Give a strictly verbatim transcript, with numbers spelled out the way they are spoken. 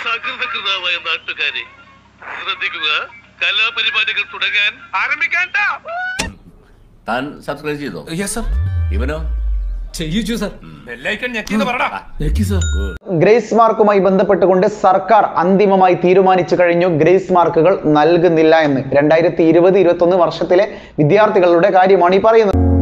സകൃതകൃതമായ നാട്ടുകാരെ ശ്രദ്ധിക്കുക, കലാപരിപാടികൾ തുടങ്ങാൻ ആരംഭിക്കാൻ. താൻ സബ്സ്ക്രൈബ് ചെയ്തോ? Yes sir. ഇവനോ? ചെയ്യിച്ചു സർ. ബെല്ലൈക്കൺ ഞെക്കിന്ന് പറടാ. ഞെക്കി സർ. ഗ്രേസ് മാർക്കുമായി ബന്ധപ്പെട്ടുകൊണ്ട് സർക്കാർ അന്തിമമായി തീരുമാനിച്ചു കഴിഞ്ഞു. ഗ്രേസ് മാർക്കുകൾ നൽകുന്നില്ല എന്ന്. രണ്ടായിരത്തി ഇരുപത് ഇരുപത്തി ഒന്ന് വർഷത്തിലെ വിദ്യാർത്ഥികളുടെ കാര്യമാണ് ഈ പറയുന്നത്.